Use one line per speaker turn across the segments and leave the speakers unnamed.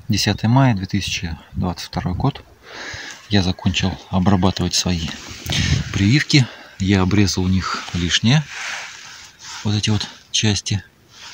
10 мая 2022 год. Я закончил обрабатывать свои прививки. Я обрезал у них лишнее. Вот эти вот части.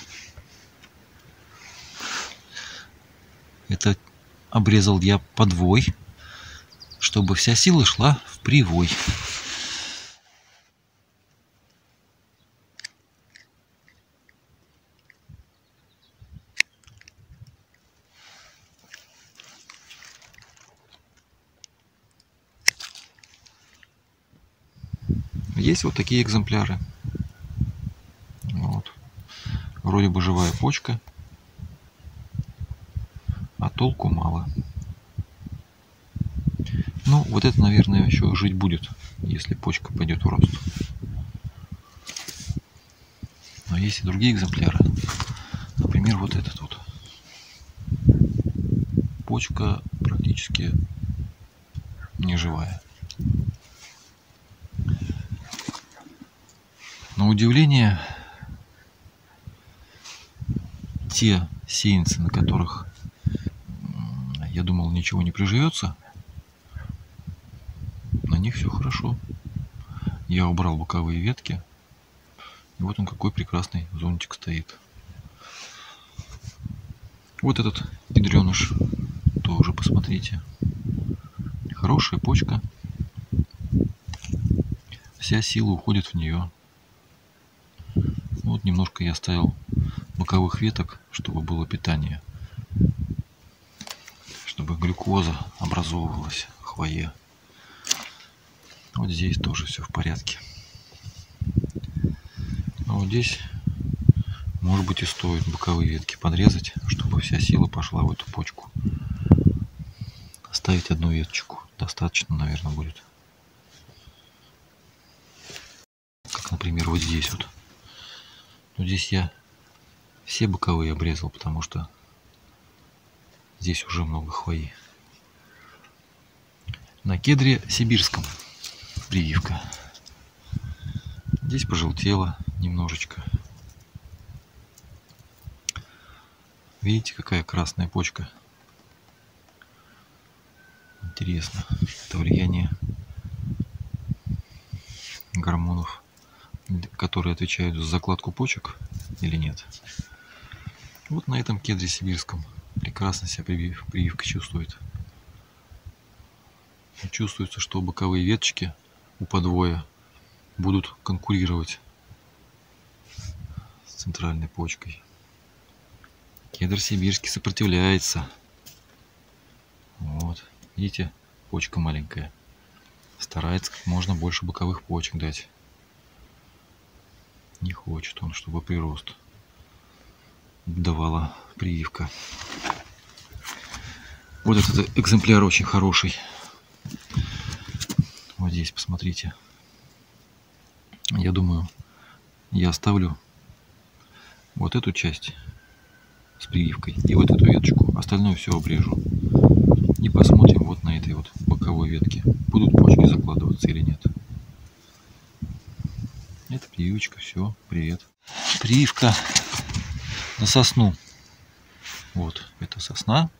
Это обрезал я подвой, чтобы вся сила шла в привой. Есть вот такие экземпляры. Вот. Вроде бы живая почка, а толку мало. Ну, вот это, наверное, еще жить будет, если почка пойдет в рост. Но есть и другие экземпляры. Например, вот этот вот. Почка практически не живая. На удивление, те сеянцы, на которых я думал ничего не приживется, на них все хорошо. Я убрал боковые ветки. И вот он какой прекрасный зонтик стоит. Вот этот ядреныш тоже посмотрите. Хорошая почка. Вся сила уходит в нее. Вот немножко я оставил боковых веток, чтобы было питание, чтобы глюкоза образовывалась в хвое. Вот здесь тоже все в порядке. А вот здесь, может быть, и стоит боковые ветки подрезать, чтобы вся сила пошла в эту почку. Оставить одну веточку достаточно, наверное, будет. Как, например, вот здесь вот. Но здесь я все боковые обрезал, потому что здесь уже много хвои. На кедре сибирском прививка. Здесь пожелтело немножечко. Видите, какая красная почка? Интересно, это влияние гормонов, которые отвечают за закладку почек, или нет? Вот на этом кедре сибирском прекрасно себя прививка чувствует. Чувствуется, что боковые веточки у подвоя будут конкурировать с центральной почкой. Кедр сибирский сопротивляется. Вот, видите, почка маленькая. Старается как можно больше боковых почек дать. Не хочет он, чтобы прирост давала прививка. Вот этот экземпляр очень хороший. Вот здесь посмотрите. Я думаю, я оставлю вот эту часть с прививкой и вот эту веточку. Остальное все обрежу. И посмотрим вот на этой вот боковой ветке, будут почки закладываться или нет. Это прививочка, все, привет. Прививка на сосну. Вот, это сосна.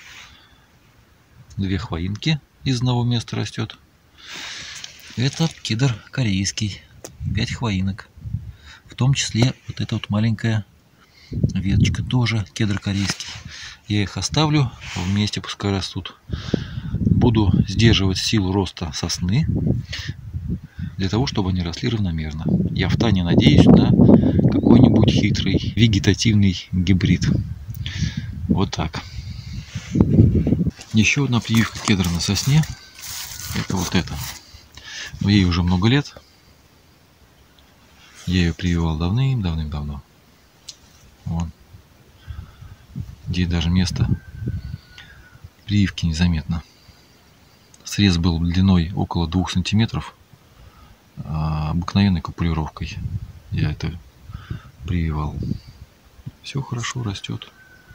2 хвоинки из одного места растет. Это кедр корейский. 5 хвоинок. В том числе вот эта вот маленькая веточка тоже кедр корейский. Я их оставлю вместе, пускай растут. Буду сдерживать силу роста сосны, для того, чтобы они росли равномерно. Я втайне надеюсь на какой-нибудь хитрый вегетативный гибрид. Вот так. Еще одна прививка кедра на сосне. Это вот это. Но ей уже много лет. Я ее прививал давным-давно. Вон. Здесь даже место прививки незаметно. Срез был длиной около 2 сантиметров. Обыкновенной копулировкой я это прививал. Все хорошо растет.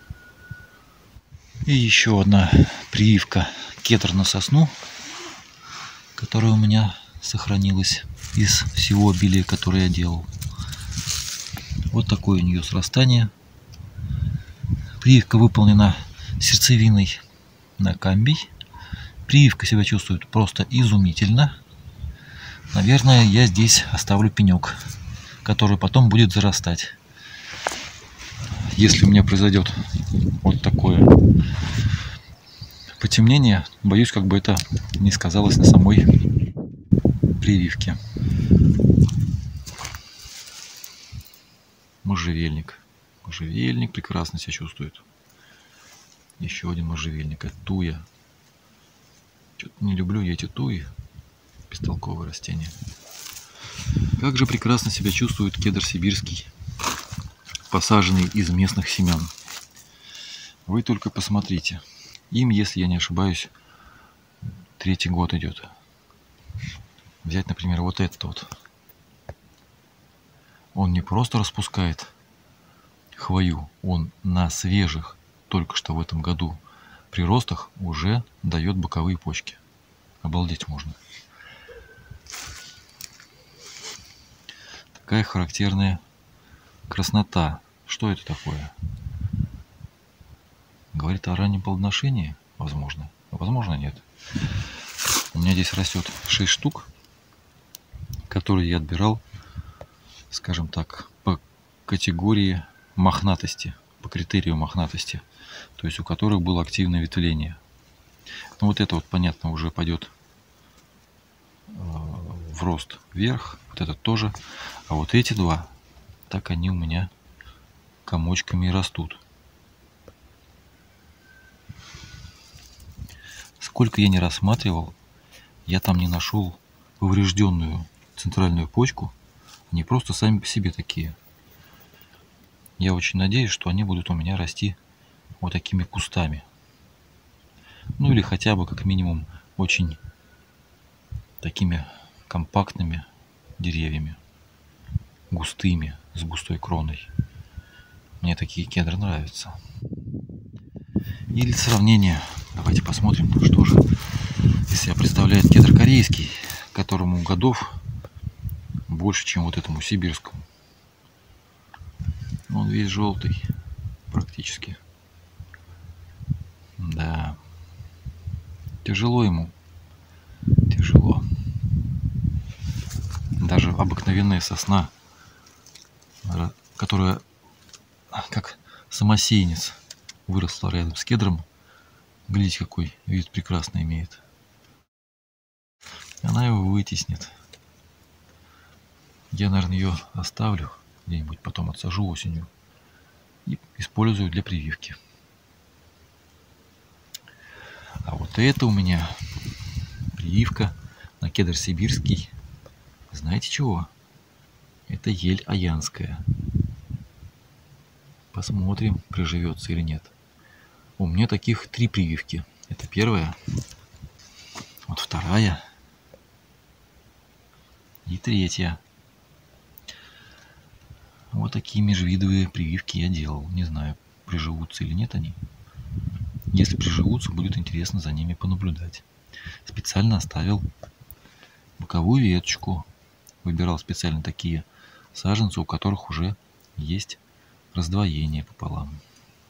И еще одна прививка кедр на сосну, которая у меня сохранилась из всего обилия, которое я делал. Вот такое у нее срастание. Прививка выполнена сердцевиной на камбий. Прививка себя чувствует просто изумительно. Наверное, я здесь оставлю пенек, который потом будет зарастать. Если у меня произойдет вот такое потемнение, боюсь, как бы это не сказалось на самой прививке. Можжевельник. Можжевельник прекрасно себя чувствует. Еще один можжевельник. Это туя. Что-то не люблю я эти туи. Бестолковые растения. Как же прекрасно себя чувствует кедр сибирский, посаженный из местных семян. Вы только посмотрите. Им, если я не ошибаюсь, 3-й год идет. Взять, например, вот этот вот. Он не просто распускает хвою, он на свежих, только что в этом году, приростах уже дает боковые почки. Обалдеть можно. Такая характерная краснота. Что это такое? Говорит о раннем плодоношении? Возможно. Возможно, нет. У меня здесь растет 6 штук, которые я отбирал, скажем так, по категории мохнатости, по критерию мохнатости, то есть у которых было активное ветвление. Ну вот это вот, понятно, уже пойдет в рост вверх, вот этот тоже, а вот эти два, так они у меня комочками и растут. Сколько я не рассматривал, я там не нашел поврежденную центральную почку. Они просто сами по себе такие. Я очень надеюсь, что они будут у меня расти вот такими кустами. Ну или хотя бы как минимум очень такими компактными деревьями. Густыми, с густой кроной. Мне такие кедры нравятся. И для сравнения, давайте посмотрим, что же из себя представляет кедр корейский, которому годов больше, чем вот этому сибирскому. Он весь желтый практически. Да. Тяжело ему. Тяжело. Даже обыкновенная сосна, которая как самосеянец выросла рядом с кедром. Глядите, какой вид прекрасно имеет. Она его вытеснит. Я, наверное, ее оставлю где-нибудь, потом отсажу осенью и использую для прививки. А вот это у меня прививка на кедр сибирский. Знаете чего? Это ель аянская. Посмотрим, приживется или нет. У меня таких 3 прививки. Это первая, вот вторая и третья. Вот такие межвидовые прививки я делал. Не знаю, приживутся или нет они. Если приживутся, будет интересно за ними понаблюдать. Специально оставил боковую веточку. Выбирал специально такие саженцы, у которых уже есть раздвоение пополам.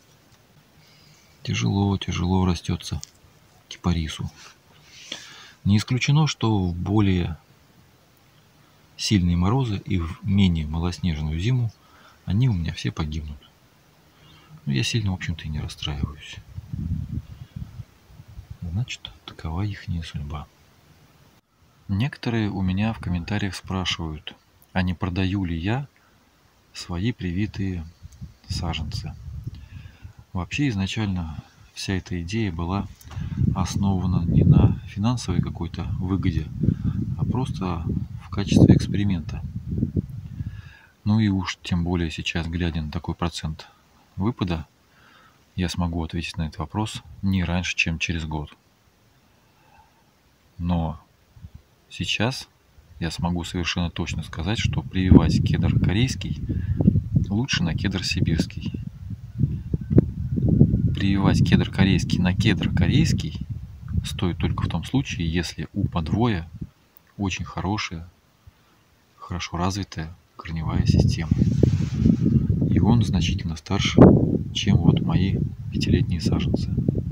Тяжело растется кипарису. Не исключено, что в более сильные морозы и в менее малоснежную зиму они у меня все погибнут. Но я сильно, в общем-то, и не расстраиваюсь. Значит, такова ихняя судьба. Некоторые у меня в комментариях спрашивают, а не продаю ли я свои привитые саженцы. Вообще изначально вся эта идея была основана не на финансовой какой-то выгоде, а просто в качестве эксперимента. Ну и уж тем более сейчас, глядя на такой процент выпада, я смогу ответить на этот вопрос не раньше, чем через год. Но сейчас я смогу совершенно точно сказать, что прививать кедр корейский лучше на кедр сибирский. Прививать кедр корейский на кедр корейский стоит только в том случае, если у подвоя очень хорошая, хорошо развитая корневая система. И И он значительно старше, чем вот мои 5-летние саженцы.